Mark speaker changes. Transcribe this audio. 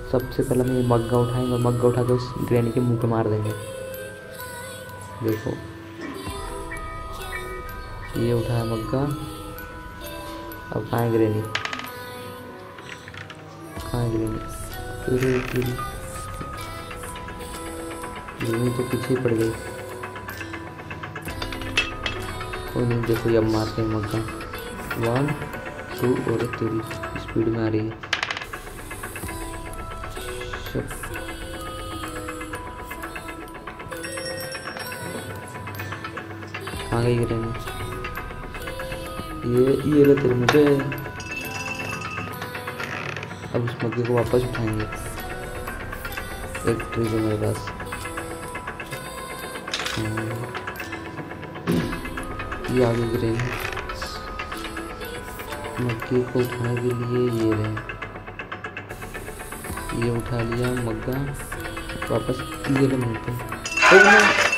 Speaker 1: सबसे पहले हम ये मग्गा उठाएंगे और मग्गा उठा के उस ग्रैनी के मुंह पे मार देंगे। देखो ये उठाया मग्गा। अब कहाँ है ग्रैनी? कहाँ है ग्रैनी? ग्रैनी तो पीछे ही पड़ गई। कोई नहीं, देखो ये अब मारते हैं मग्गा। 1 2 और 3 स्पीड में आ रही है। कहाँ गई ग्रैनी? ये ले तेरे मुझे। अब उस मग्गे को वापस उठाएंगे। एक ट्रिक है मेरे पास। ये आगे ग्रैनी। मग्गे को उठाने के लिए ये रहे। ये उठा लिया मग्गा, वापस ये ले मुँह पे।